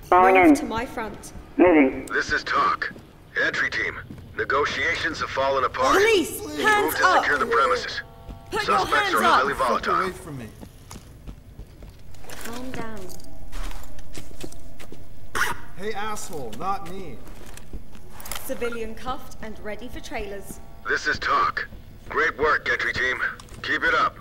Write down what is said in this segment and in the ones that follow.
Falling Move in. to my front. Moving. This is talk. Entry team. Negotiations have fallen apart. Police, hands Move to up! secure the premises. Put your Suspects hands are up! highly volatile. Away from me. Calm down. Hey, asshole, not me. Civilian cuffed and ready for trailers. This is talk. Great work, entry team. Keep it up.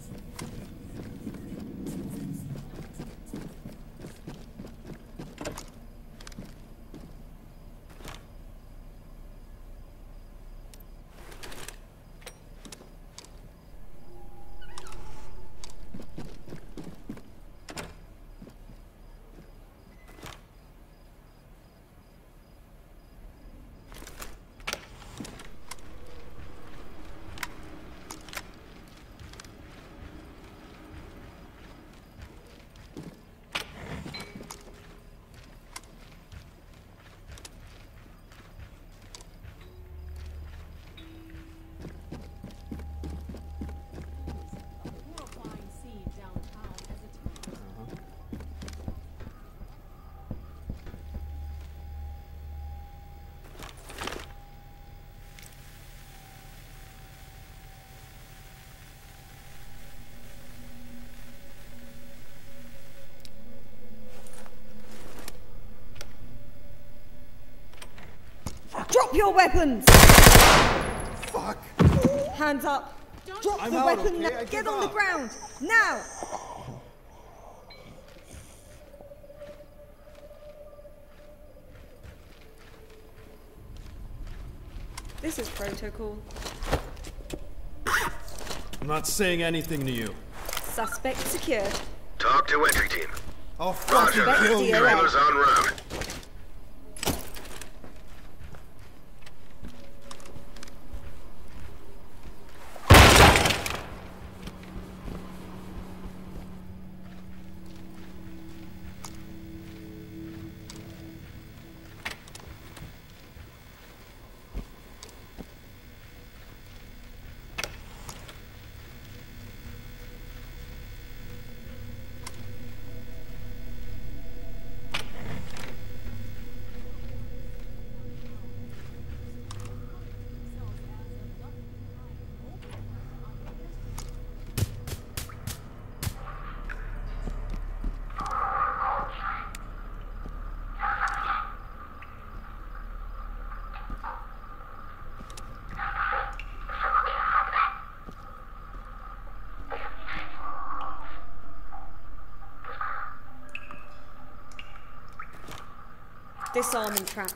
Drop your weapons! Fuck! Hands up! Drop I'm the out, weapon okay? now! I Get give on the up. ground! Now! This is protocol. I'm not saying anything to you. Suspect secured. Talk to entry team. I'll fucking Roger that. kill you. Trailers en route. Disarming trap.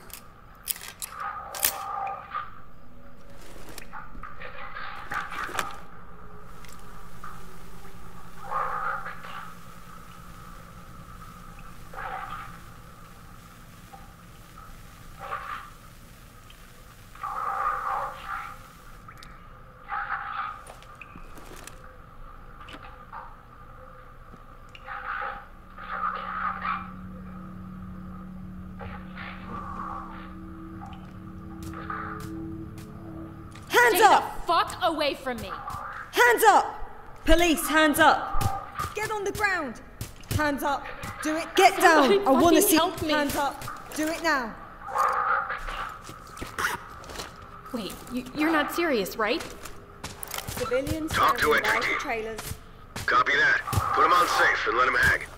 Hands Stay up! the fuck away from me! Hands up! Police, hands up! Get on the ground! Hands up! Do it! Get Somebody down! I want to fucking see help me. hands up! Do it now! Wait, you're not serious, right? Civilians Talk to standing entry by for team. trailers. Copy that. Put him on safe and let him hang.